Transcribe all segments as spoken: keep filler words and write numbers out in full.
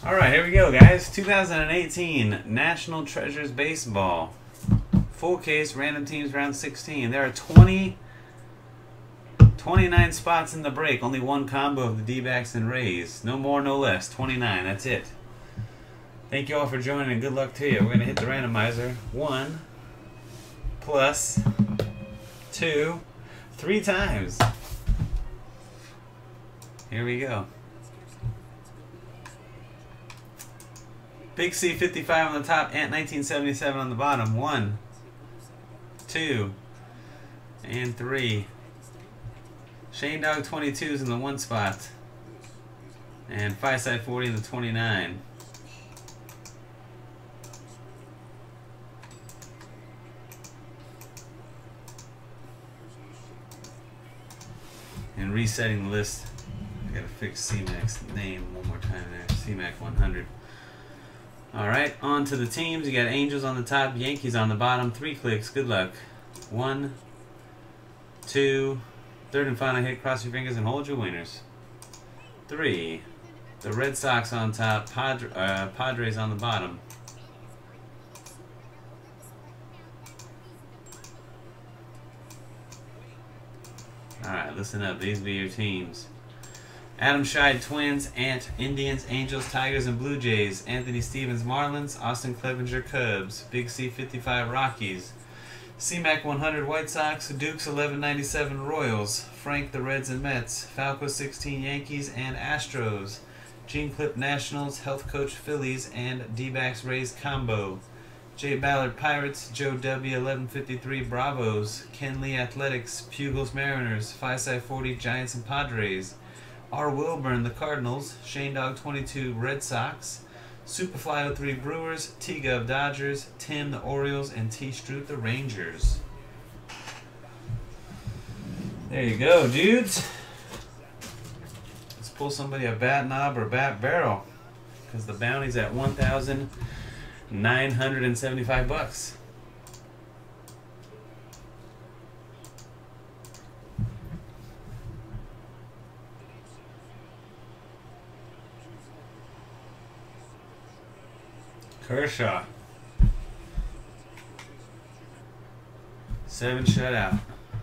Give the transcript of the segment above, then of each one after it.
All right, here we go, guys. two thousand eighteen National Treasures Baseball. Full case, random teams, round sixteen. There are twenty, twenty-nine spots in the break. Only one combo of the D-backs and Rays. No more, no less. twenty-nine, that's it. Thank you all for joining and good luck to you. We're going to hit the randomizer. One, plus, two, three times. Here we go. Big C fifty-five on the top, Ant nineteen seventy-seven on the bottom. One, two, and three. Shane Dog twenty-two is in the one spot. And Fireside forty in the twenty-nine. And resetting the list. I gotta fix C-Mac's name one more time there. C-Mac one hundred. Alright, on to the teams. You got Angels on the top, Yankees on the bottom. Three clicks. Good luck. One, two, third and final hit. Cross your fingers and hold your winners. Three. The Red Sox on top, Padre, uh, Padres on the bottom. Alright, listen up. These be your teams. Adam Scheid, Twins. Ant, Indians. Angels, Tigers, and Blue Jays. Anthony Stevens, Marlins. Austin Clevenger, Cubs. Big C fifty-five, Rockies. C-Mac one hundred, White Sox. Dukes eleven ninety-seven, Royals. Frank, the Reds and Mets. Falco sixteen, Yankees and Astros. Gene Clip, Nationals. Health Coach, Phillies, and D-backs Rays combo. Jay Ballard, Pirates. Joe W, eleven fifty-three, Bravos. Ken Lee, Athletics. Pugles, Mariners. Fireside forty, Giants and Padres. R. Wilburn, the Cardinals. Shane Dog twenty-two, Red Sox. Superfly oh three, Brewers. T-Gov, Dodgers. Tim, the Orioles, and T-Stroot, the Rangers. There you go, dudes. Let's pull somebody a bat knob or bat barrel, because the bounty's at one thousand nine hundred seventy-five bucks. Kershaw. Seven shutout.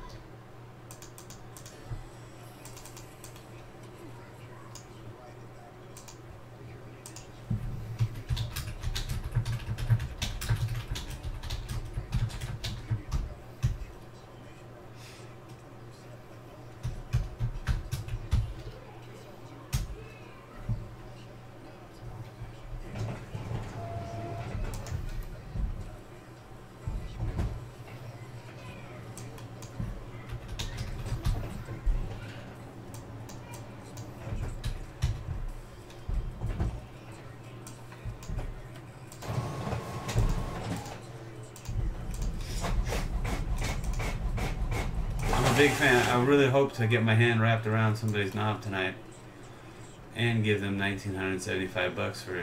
Big fan. I really hope to get my hand wrapped around somebody's knob tonight and give them nineteen seventy-five bucks for it.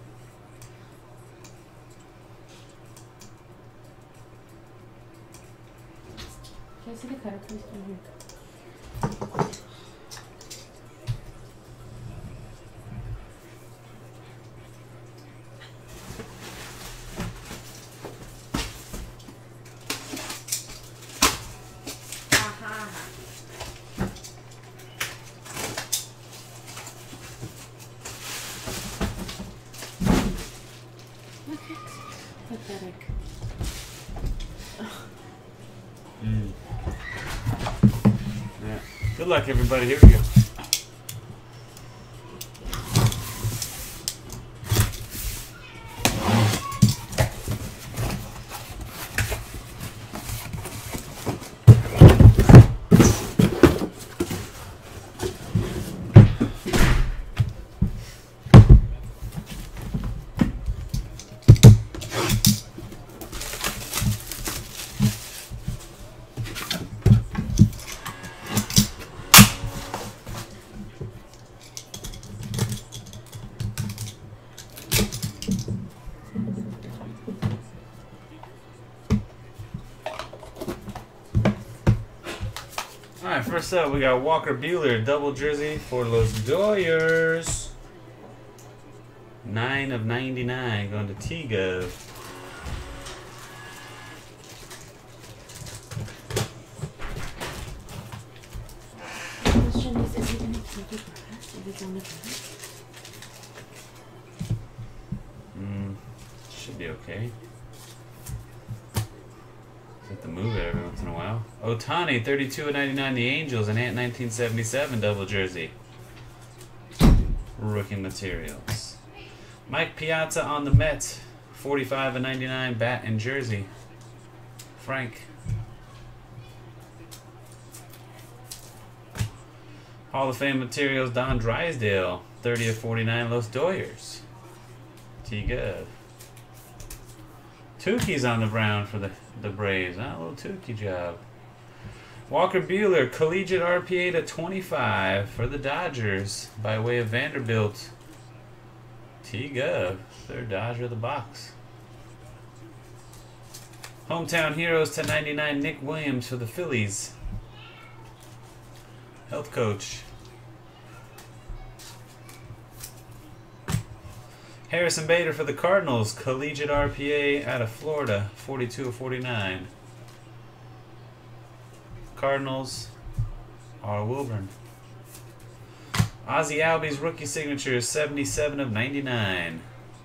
Can I see the cutter, please? Pathetic. Mm. Yeah. Good luck, everybody. Here we go. Alright, first up we got Walker Buehler, double jersey for Los Doyers. nine of ninety-nine going to T-Gov. Question is, is he gonna keep the grass if it's on the grass? Mm, should be okay. Have to move it every once in a while. Ohtani, thirty-two of ninety-nine, the Angels, and Ant nineteen seventy-seven double jersey. Rookie materials. Mike Piazza on the Mets, forty-five of ninety-nine, bat and jersey. Frank. Hall of Fame materials, Don Drysdale, thirty of forty-nine, Los Doyers. T-Gov. Tukey's on the Brown for the, the Braves. Huh? A little Tukey job. Walker Buehler, collegiate R P A to twenty-five for the Dodgers by way of Vanderbilt. T-Gov, third Dodger of the box. Hometown Heroes to ninety-nine, Nick Williams for the Phillies. Health coach. Harrison Bader for the Cardinals, collegiate R P A out of Florida, forty-two of forty-nine. Cardinals, R. Wilburn. Ozzie Albies rookie signature, seventy-seven of ninety-nine.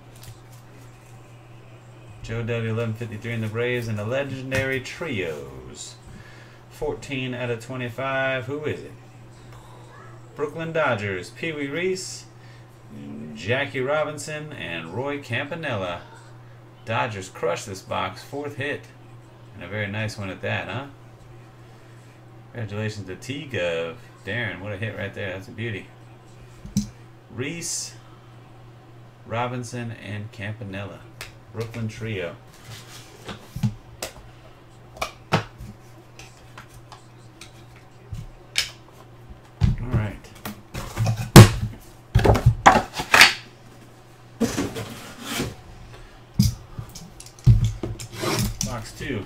Joe W. eleven fifty-three in the Braves, and the legendary trios. fourteen out of twenty-five. Who is it? Brooklyn Dodgers, Pee Wee Reese, Jackie Robinson, and Roy Campanella. Dodgers crushed this box. Fourth hit. And a very nice one at that, huh? Congratulations to T-Gov. Darren, what a hit right there. That's a beauty. Reese, Robinson, and Campanella. Brooklyn Trio. All right. Box two.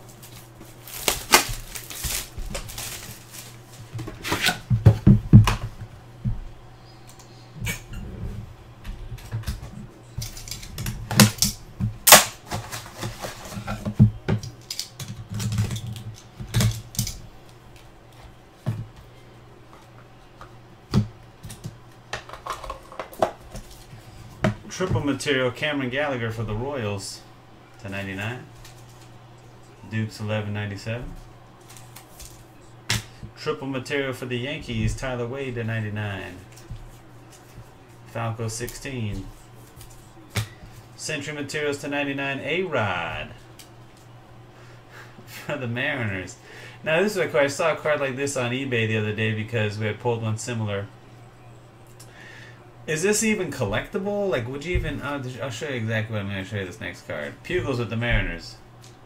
Triple material, Cameron Gallagher for the Royals to ninety-nine. Dukes eleven ninety-seven. Triple material for the Yankees, Tyler Wade to ninety-nine. Falco sixteen. Century materials to ninety-nine, A-Rod for the Mariners. Now this is a card. I saw a card like this on eBay the other day because we had pulled one similar. Is this even collectible? Like, would you even... I'll, I'll show you exactly what I'm going to show you this next card. Pugles with the Mariners.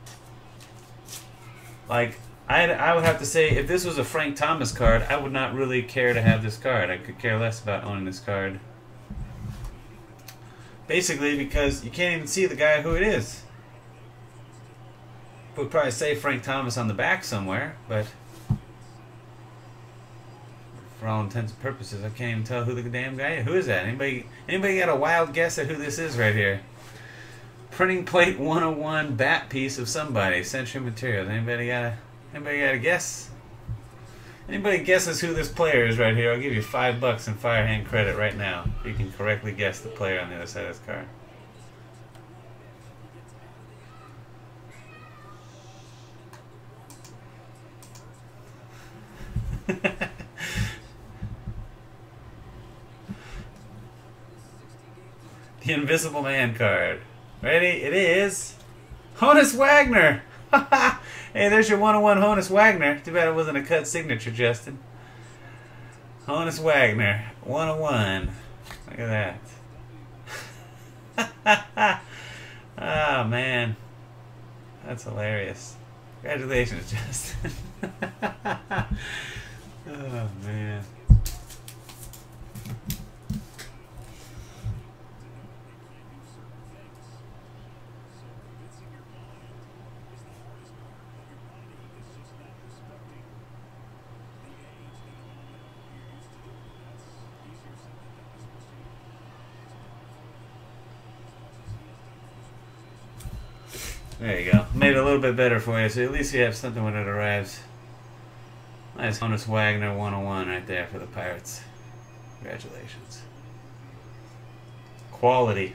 Like, I'd, I would have to say, if this was a Frank Thomas card, I would not really care to have this card. I could care less about owning this card. Basically, because you can't even see the guy who it is. Would probably say Frank Thomas on the back somewhere, but... for all intents and purposes, I can't even tell who the damn guy is. Who is that? Anybody anybody got a wild guess at who this is right here? Printing plate one oh one bat piece of somebody. Century Materials. Anybody got a anybody got a guess? Anybody guesses who this player is right here? I'll give you five bucks in Firehand credit right now if you can correctly guess the player on the other side of this card. The Invisible Man card. Ready? It is Honus Wagner. Hey, there's your one oh one Honus Wagner. Too bad it wasn't a cut signature, Justin. Honus Wagner, one oh one. Look at that. Oh, man. That's hilarious. Congratulations, Justin. Oh, man. There you go. Made it a little bit better for you, so at least you have something when it arrives. Nice Honus Wagner one oh one right there for the Pirates. Congratulations. Quality.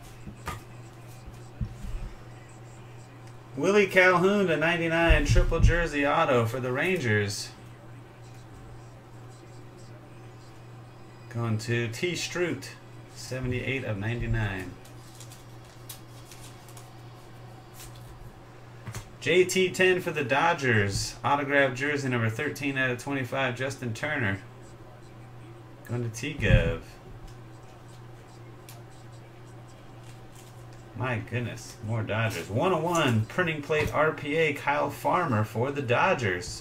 Willie Calhoun to ninety-nine, triple jersey auto for the Rangers. Going to T. Stroot, seventy-eight of ninety-nine. J T ten for the Dodgers, autographed jersey number thirteen out of twenty-five, Justin Turner. Going to T-Gov. My goodness, more Dodgers. one oh one, printing plate R P A, Kyle Farmer for the Dodgers.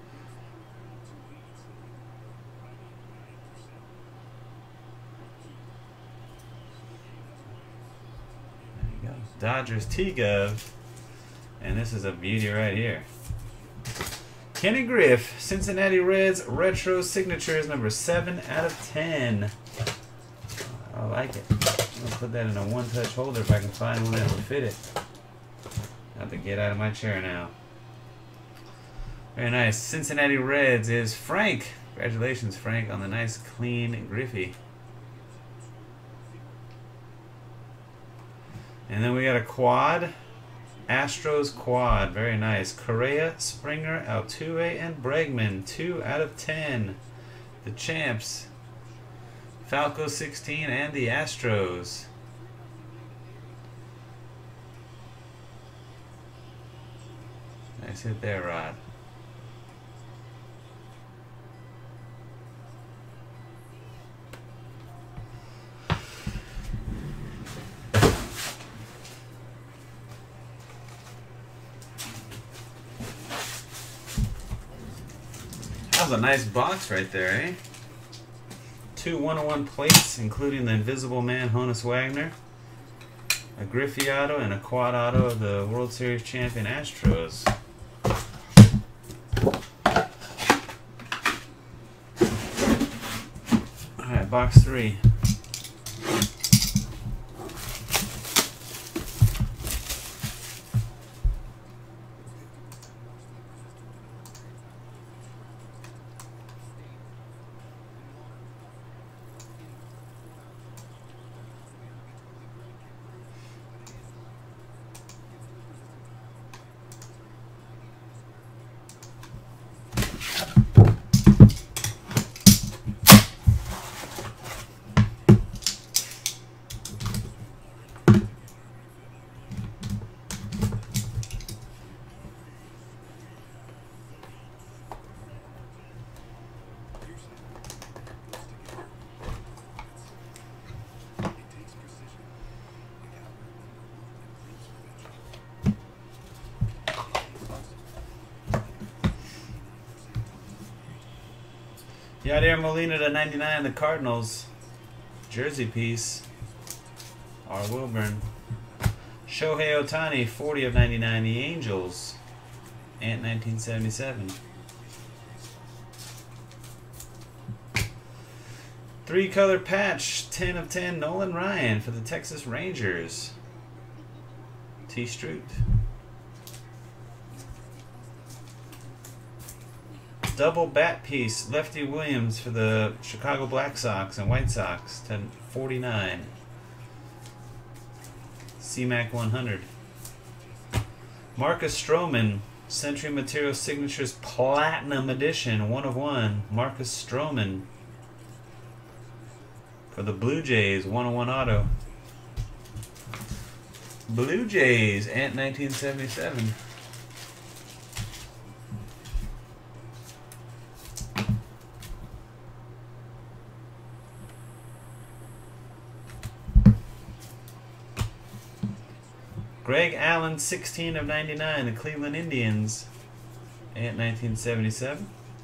There you go. Dodgers T-Gov. And this is a beauty right here. Kenny Griff, Cincinnati Reds, retro signatures, number seven out of ten. I like it. I'm going to put that in a one-touch holder if I can find one that will fit it. I have to get out of my chair now. Very nice. Cincinnati Reds is Frank. Congratulations, Frank, on the nice, clean Griffey. And then we got a quad. Astros quad. Very nice. Correa, Springer, Altuve, and Bregman. two out of ten. The champs. Falco sixteen and the Astros. Nice hit there, Rod. That was a nice box right there, eh? Two one oh one plates, including the Invisible Man, Honus Wagner, a Griffey auto, and a quad auto of the World Series champion Astros. Alright, box three. Yadier Molina to ninety-nine, the Cardinals. Jersey piece. R. Wilburn. Shohei Ohtani, forty of ninety-nine, the Angels. Ant nineteen seventy-seven. Three color patch, ten of ten, Nolan Ryan for the Texas Rangers. T. Stroot. Double bat piece, Lefty Williams for the Chicago Black Sox and White Sox, ten forty-nine. C MAC one hundred. Marcus Stroman, Century Material Signatures Platinum Edition, one of one. Marcus Stroman for the Blue Jays, one oh one auto. Blue Jays, Ant nineteen seventy-seven. Greg Allen, sixteen of ninety-nine, the Cleveland Indians, Ant nineteen seventy-seven.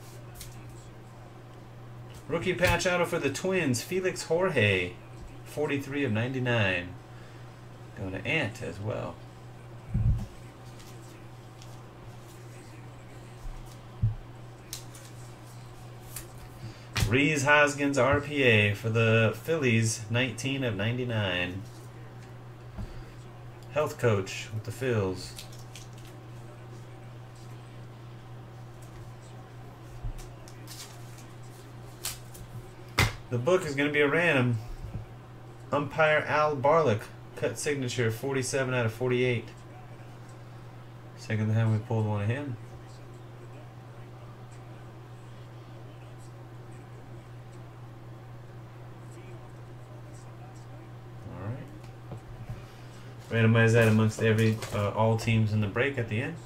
Rookie patch auto for the Twins, Felix Jorge, forty-three of ninety-nine. Going to Ant as well. Rhys Hoskins R P A for the Phillies, nineteen of ninety-nine. Health coach with the Phils. The book is going to be a random. Umpire Al Barlick. Cut signature forty-seven out of forty-eight. Second time we pulled one of him. Alright. Randomize that amongst every uh, all teams in the break at the end.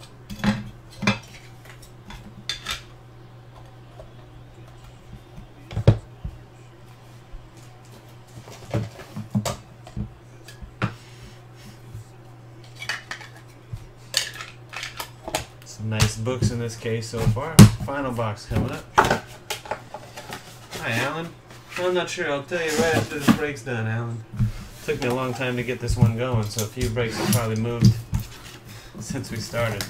Nice books in this case so far. Final box coming up. Hi, Alan. I'm not sure. I'll tell you right after this break's done, Alan. Took me a long time to get this one going, so a few breaks have probably moved since we started.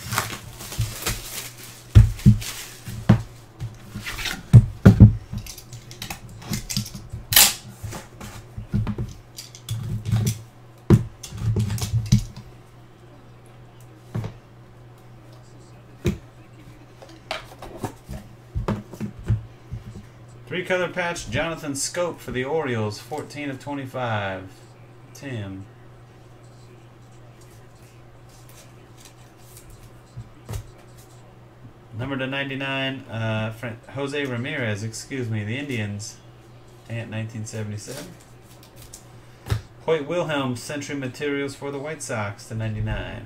Three color patch, Jonathan Scope for the Orioles, fourteen of twenty-five. Tim. Number to ninety-nine, uh, Jose Ramirez, excuse me, the Indians, Ant nineteen seventy-seven. Hoyt Wilhelm, Century Materials for the White Sox to ninety-nine.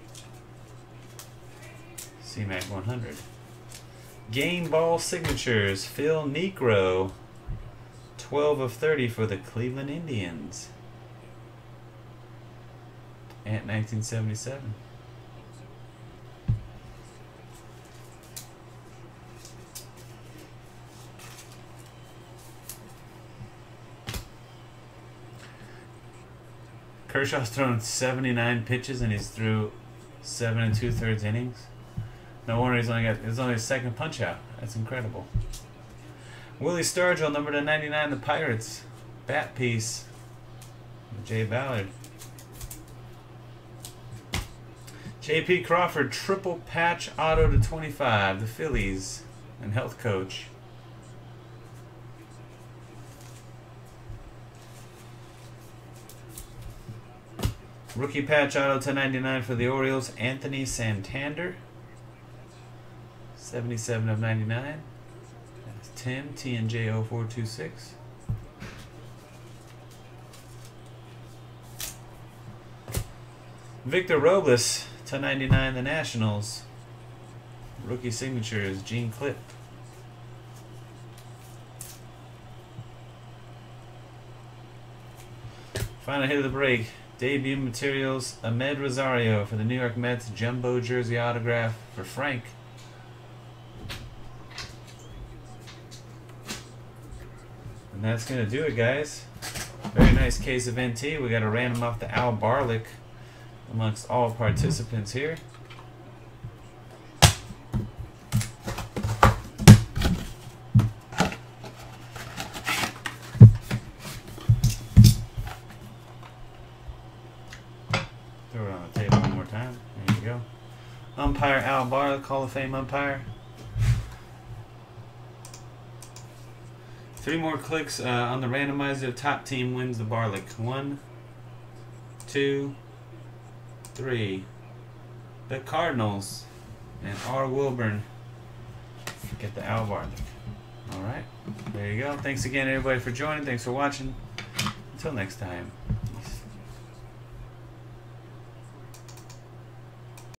C MAC one hundred. Game Ball Signatures, Phil Niekro, twelve of thirty for the Cleveland Indians. Ant nineteen seventy-seven. Kershaw's thrown seventy-nine pitches and he's through seven and two thirds innings. No wonder he's only got it's only his second punch out. That's incredible. Willie Stargell, number to ninety-nine, the Pirates. Bat piece. Jay Ballard. J P Crawford, triple patch auto to twenty-five, the Phillies, and health coach. Rookie patch auto to ninety-nine for the Orioles, Anthony Santander. seventy-seven of ninety-nine. That's Tim, T N J zero four two six. Victor Robles to ninety-nine, the Nationals. Rookie signatures, Gene Clip. Final hit of the break. Debut materials, Ahmed Rosario for the New York Mets, jumbo jersey autograph for Frank. And that's going to do it, guys. Very nice case of N T. We got a random off the Al Barlick amongst all participants here. Throw it on the table one more time. There you go. Umpire Al Barlick, Hall of Fame umpire. Three more clicks uh, on the randomizer. Top team wins the Barlick. One, two, three. The Cardinals and R. Wilburn get the Al Barlick. All right. There you go. Thanks again, everybody, for joining. Thanks for watching. Until next time.